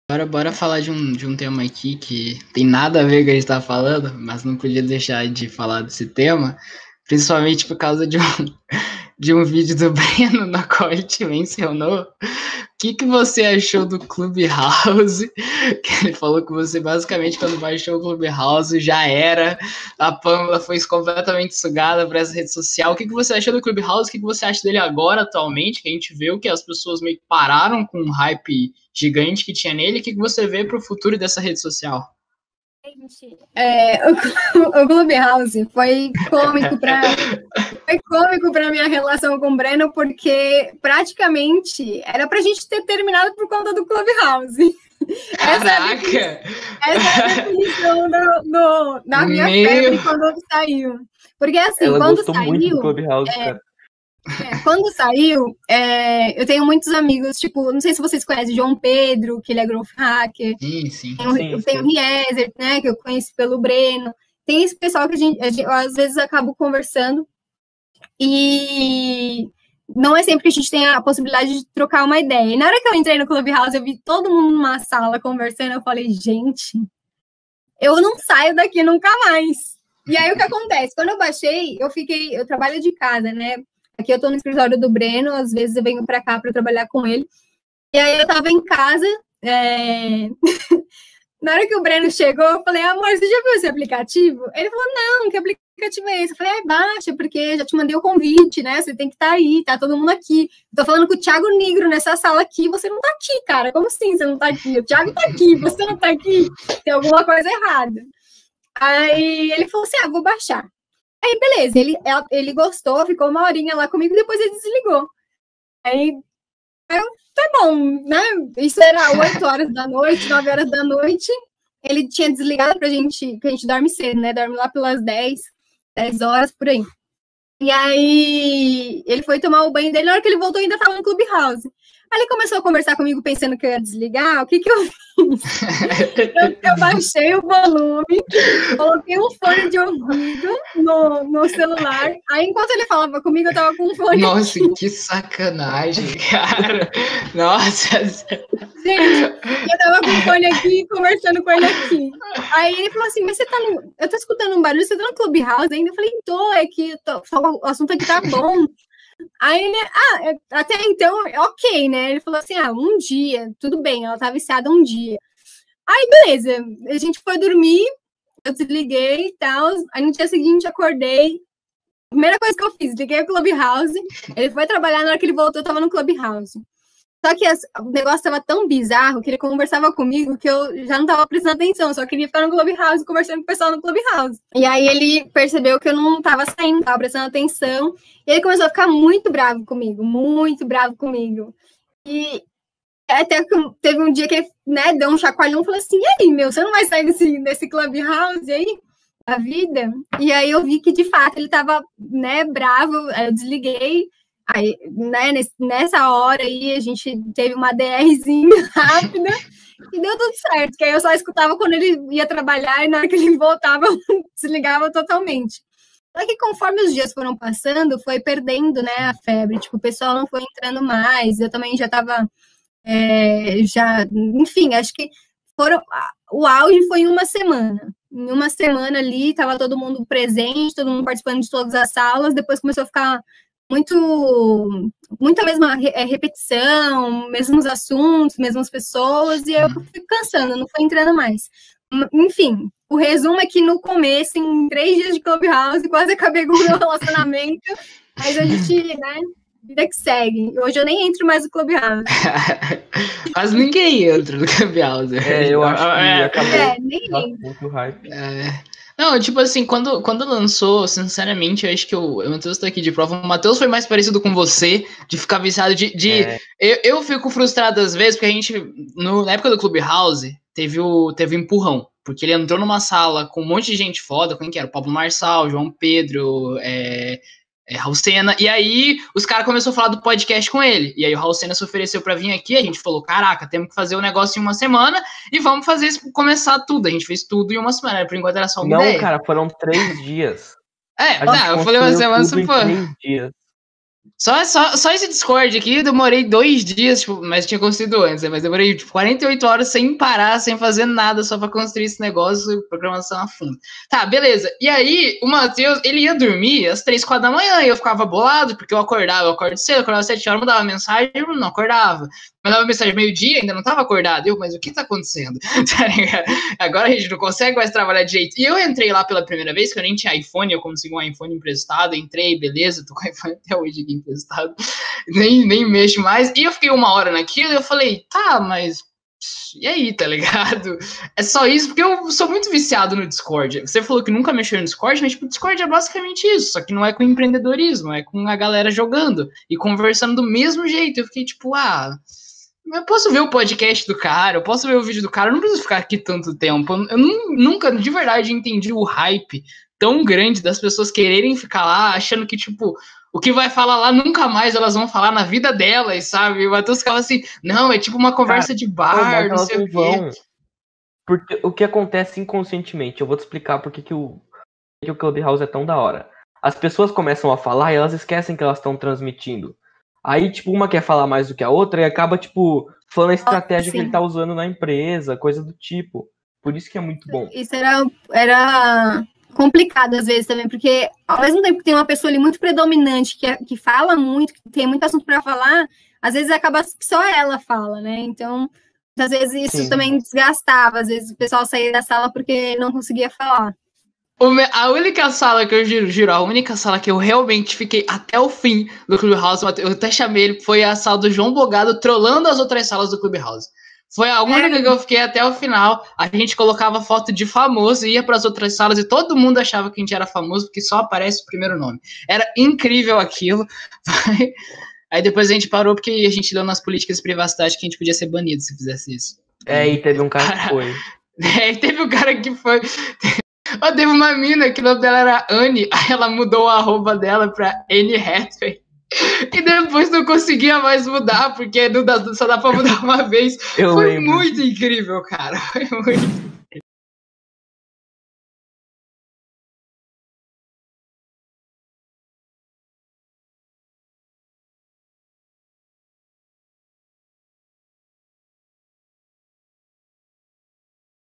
Agora bora falar de um tema aqui que tem nada a ver com o que a gente tá falando, mas não podia deixar de falar desse tema, principalmente por causa de um vídeo do Breno, na qual ele te mencionou. O que você achou do Clubhouse? Que ele falou que você, basicamente, quando baixou o Clubhouse, já era. A Pamela foi completamente sugada para essa rede social. O que você achou do Clubhouse? O que você acha dele agora, atualmente? Que a gente vê que as pessoas meio que pararam com um hype gigante que tinha nele. O que você vê para o futuro dessa rede social? O Clubhouse foi cômico para minha relação com o Breno, porque praticamente era pra gente ter terminado por conta do Clubhouse. Caraca! Essa é a definição da minha febre quando saiu. Porque assim, ela quando gostou saiu, muito do Clubhouse, cara. Quando saiu, eu tenho muitos amigos, tipo, não sei se vocês conhecem João Pedro, que ele é growth hacker. Sim. Tem o Riezer, né, que eu conheci pelo Breno. Tem esse pessoal que eu, às vezes, acabo conversando. E não é sempre que a gente tem a possibilidade de trocar uma ideia. E na hora que eu entrei no Clubhouse, eu vi todo mundo numa sala conversando, eu falei, gente, eu não saio daqui nunca mais. E aí, o que acontece? Quando eu baixei, eu trabalho de casa, né? Aqui eu tô no escritório do Breno, às vezes eu venho pra cá pra trabalhar com ele. E aí eu tava em casa, na hora que o Breno chegou, eu falei, amor, você já viu esse aplicativo? Ele falou, não, que aplicativo é esse? Eu falei, baixa, porque já te mandei o convite, né? Você tem que estar aí, tá todo mundo aqui. Tô falando com o Thiago Nigro nessa sala aqui, você não tá aqui, cara. Como assim você não tá aqui? O Thiago tá aqui, você não tá aqui. Tem alguma coisa errada. Aí ele falou assim, vou baixar. Aí, beleza, ele gostou, ficou uma horinha lá comigo, depois ele desligou. Aí, tá bom, né? Isso era 8 horas da noite, 9 horas da noite. Ele tinha desligado que a gente dorme cedo, né? Dorme lá pelas 10 horas, por aí. E aí, ele foi tomar o banho dele, na hora que ele voltou, ainda tava no Clubhouse. Aí ele começou a conversar comigo pensando que eu ia desligar. O que eu fiz? Eu baixei o volume, coloquei um fone de ouvido no celular. Aí, enquanto ele falava comigo, eu tava com um fone. Nossa, que sacanagem, cara. Nossa. Gente, eu tava com o fone aqui, conversando com ele aqui. Aí ele falou assim, mas você tá eu tô escutando um barulho, você tá no Clubhouse ainda? Eu falei, é que o assunto aqui tá bom. Aí ele, até então, ok, né? Ele falou assim, um dia, tudo bem, ela tá viciada um dia. Aí, beleza, a gente foi dormir, eu desliguei e tal, aí no dia seguinte acordei, primeira coisa que eu fiz, liguei o Clubhouse, ele foi trabalhar, na hora que ele voltou, eu tava no Clubhouse. Só que o negócio tava tão bizarro que ele conversava comigo que eu já não tava prestando atenção, só queria ficar no Clubhouse conversando com o pessoal no Clubhouse. E aí ele percebeu que eu não tava saindo, tava prestando atenção, e ele começou a ficar muito bravo comigo, muito bravo comigo. E até que teve um dia que ele, né, deu um chacoalhão e falou assim, e aí, você não vai sair desse Clubhouse aí? A vida? E aí eu vi que, de fato, ele tava, né, bravo, eu desliguei. Aí, né, nessa hora aí, a gente teve uma DRzinha rápida e deu tudo certo, que aí eu só escutava quando ele ia trabalhar e na hora que ele voltava, eu desligava totalmente. Só que conforme os dias foram passando, foi perdendo, né, a febre, tipo, o pessoal não foi entrando mais, eu também já tava, enfim, acho que o auge foi em uma semana. Em uma semana ali, tava todo mundo presente, todo mundo participando de todas as salas, depois começou a ficar muita mesma repetição, mesmos assuntos, mesmas pessoas, e eu fui cansando, não fui entrando mais. Enfim, o resumo é que no começo, em 3 dias de Clubhouse, quase acabei com o meu relacionamento, mas a gente, né, vida que segue. Hoje eu nem entro mais no Clubhouse. Quase ninguém entra no Clubhouse. Eu acho que acabou nem muito hype. Não, tipo assim, quando lançou, sinceramente, eu acho que o Matheus tá aqui de prova. O Matheus foi mais parecido com você, de ficar viciado Eu fico frustrado às vezes, porque a gente, na época do Clubhouse, teve o empurrão. Porque ele entrou numa sala com um monte de gente foda, quem que era? O Pablo Marçal, João Pedro, Raul Sena, e aí os caras começaram a falar do podcast com ele, e aí o Raul Sena se ofereceu pra vir aqui, a gente falou, caraca, temos que fazer o negócio em uma semana, e vamos fazer isso, começar tudo, a gente fez tudo em uma semana, por enquanto era só uma ideia. Não, cara, foram 3 dias. Eu falei uma semana, tudo em 3 dias. Só esse Discord aqui, eu demorei 2 dias, tipo, mas tinha construído antes, né? Mas demorei tipo, 48 horas sem parar, sem fazer nada, só pra construir esse negócio, programação a fundo. Tá, beleza. E aí, o Matheus, ele ia dormir às 3, 4 da manhã, e eu ficava bolado, porque eu acordo cedo, eu acordava às 7 horas, mandava mensagem, eu não acordava. Mandava mensagem meio-dia, ainda não tava acordado. Mas o que tá acontecendo? Tá ligado? Agora a gente não consegue mais trabalhar de jeito. E eu entrei lá pela primeira vez, que eu nem tinha iPhone, eu consegui um iPhone emprestado, entrei, beleza, tô com iPhone até hoje aqui emprestado, nem mexo mais. E eu fiquei 1 hora naquilo, e eu falei, tá, mas e aí, tá ligado? É só isso, porque eu sou muito viciado no Discord. Você falou que nunca mexeu no Discord, mas tipo, o Discord é basicamente isso, só que não é com empreendedorismo, é com a galera jogando e conversando do mesmo jeito. Eu fiquei tipo, eu posso ver o podcast do cara, eu posso ver o vídeo do cara, eu não preciso ficar aqui tanto tempo. Eu nunca, de verdade, entendi o hype tão grande das pessoas quererem ficar lá, achando que, tipo, o que vai falar lá nunca mais elas vão falar na vida delas, sabe? E o Matheus ficava assim, não, é tipo uma conversa de bar, não sei o quê. Porque o que acontece inconscientemente, eu vou te explicar porque que o Clubhouse é tão da hora. As pessoas começam a falar e elas esquecem que elas estão transmitindo. Aí, tipo, uma quer falar mais do que a outra e acaba, tipo, falando a estratégia que ele tá usando na empresa, coisa do tipo. Por isso que é muito bom. Isso era complicado às vezes também, porque ao mesmo tempo que tem uma pessoa ali muito predominante, que fala muito, que tem muito assunto para falar, às vezes acaba que só ela fala, né? Então, às vezes isso também desgastava, às vezes o pessoal saía da sala porque não conseguia falar. A única sala que eu juro, a única sala que eu realmente fiquei até o fim do Clubhouse, eu até chamei ele, foi a sala do João Bogado trollando as outras salas do Clubhouse. Foi a única que eu fiquei até o final. A gente colocava foto de famoso, ia para as outras salas e todo mundo achava que a gente era famoso porque só aparece o primeiro nome. Era incrível aquilo. Aí depois a gente parou porque a gente leu nas políticas de privacidade que a gente podia ser banido se fizesse isso. E teve um cara que foi. Teve um cara que foi... Teve uma mina que o nome dela era Anne, aí ela mudou o arroba dela pra Anne Hathaway. E depois não conseguia mais mudar, porque só dá pra mudar uma vez. Foi muito incrível, cara. Foi muito